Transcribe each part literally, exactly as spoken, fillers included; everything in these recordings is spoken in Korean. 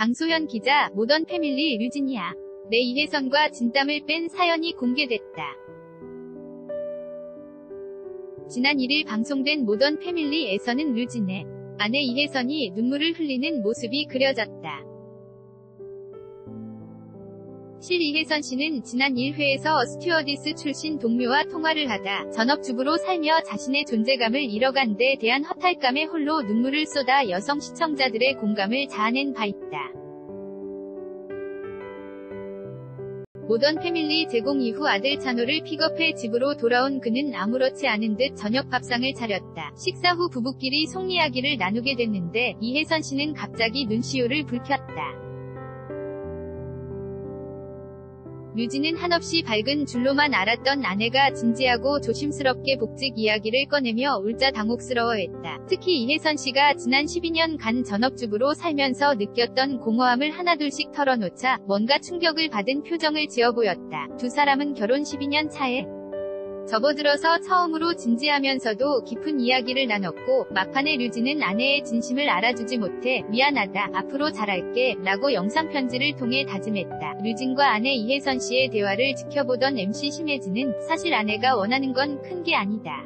강소현 기자, 모던 패밀리 류진이야. 내 이혜선과 진땀을 뺀 사연이 공개됐다. 지난 일 일 방송된 모던 패밀리에서는 류진의 아내 이혜선이 눈물을 흘리는 모습이 그려졌다. 실 이혜선 씨는 지난 일 회에서 스튜어디스 출신 동료와 통화를 하다 전업주부로 살며 자신의 존재감을 잃어간 데 대한 허탈감에 홀로 눈물을 쏟아 여성 시청자들의 공감을 자아낸 바 있다. 모던 패밀리 제공 이후 아들 찬호를 픽업해 집으로 돌아온 그는 아무렇지 않은 듯 저녁 밥상을 차렸다. 식사 후 부부끼리 속 이야기를 나누게 됐는데 이혜선 씨는 갑자기 눈시울을 붉혔다. 류진은 한없이 밝은 줄로만 알았던 아내가 진지하고 조심스럽게 복직 이야기를 꺼내며 울자 당혹스러워했다. 특히 이혜선 씨가 지난 십이 년간 전업주부로 살면서 느꼈던 공허함을 하나둘씩 털어놓자 뭔가 충격을 받은 표정을 지어 보였다. 두 사람은 결혼 십이 년 차에 접어들어서 처음으로 진지하면서도 깊은 이야기를 나눴고 막판에 류진은 아내의 진심을 알아주지 못해 미안하다, 앞으로 잘할게 라고 영상편지를 통해 다짐했다. 류진과 아내 이혜선 씨의 대화를 지켜보던 엠씨 심혜진은 사실 아내가 원하는 건 큰 게 아니다.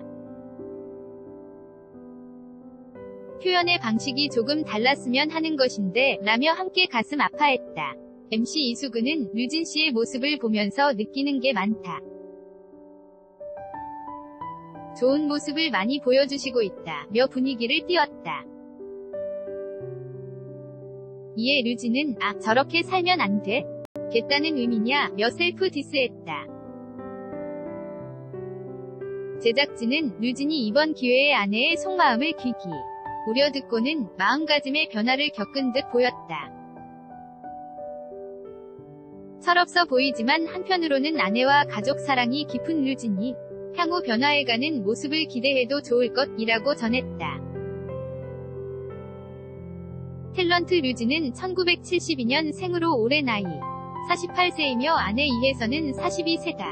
표현의 방식이 조금 달랐으면 하는 것인데 라며 함께 가슴 아파했다. 엠씨 이수근은 류진 씨의 모습을 보면서 느끼는 게 많다. 좋은 모습을 많이 보여주시고 있다 며 분위기를 띄웠다. 이에 류진은 아, 저렇게 살면 안 돼? 겠다는 의미냐 며 셀프 디스했다. 제작진은 류진이 이번 기회에 아내의 속마음을 귀기 우려듣고는 마음가짐의 변화를 겪은 듯 보였다. 철없어 보이지만 한편으로는 아내와 가족 사랑이 깊은 류진이 향후 변화해가는 모습을 기대해도 좋을 것이라고 전했다. 탤런트 류진은 천구백칠십이 년 생으로 올해 나이 사십팔 세이며 아내 이혜선은 사십이 세다.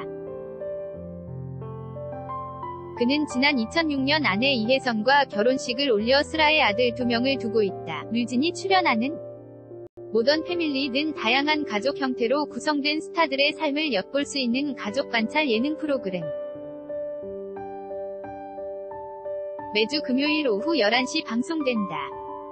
그는 지난 이천육 년 아내 이혜선과 결혼식을 올려 슬아의 아들 두 명을 두고 있다. 류진이 출연하는 모던 패밀리 는 다양한 가족 형태로 구성된 스타들의 삶을 엿볼 수 있는 가족 관찰 예능 프로그램. 매주 금요일 오후 열한 시 방송된다.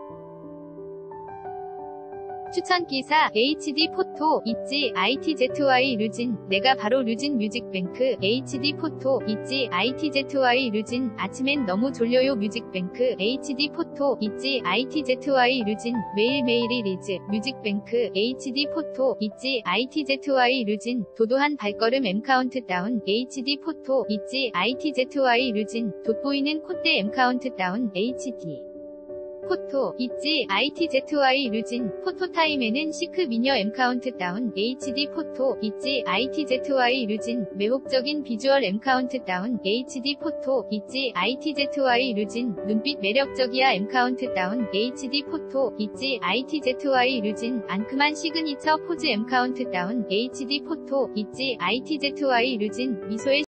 추천기사 에이치디 포토 있지 아이티제이와이 류진 내가 바로 류진 뮤직뱅크 에이치디 포토 있지 아이티제이와이 류진 아침엔 너무 졸려요 뮤직뱅크 에이치디 포토 있지 아이티제이와이 류진 매일매일이 리즈 뮤직뱅크 에이치디 포토 있지 아이티제이와이 류진 도도한 발걸음 M 카운트다운 에이치디 포토 있지 아이티제이와이 류진 돋보이는 콧대 M 카운트다운 에이치디 포토 있지 아이티제이와이 류진 포토타임에는 시크 미녀 M 카운트다운 에이치디 포토 있지 아이티제이와이 류진 매혹적인 비주얼 M 카운트다운 에이치디 포토 있지 아이티제이와이 류진 눈빛 매력적이야 M 카운트다운 에이치디 포토 있지 아이티제이와이 류진 앙큼한 시그니처 포즈 M 카운트다운 에이치디 포토 있지 아이티제이와이 류진 미소의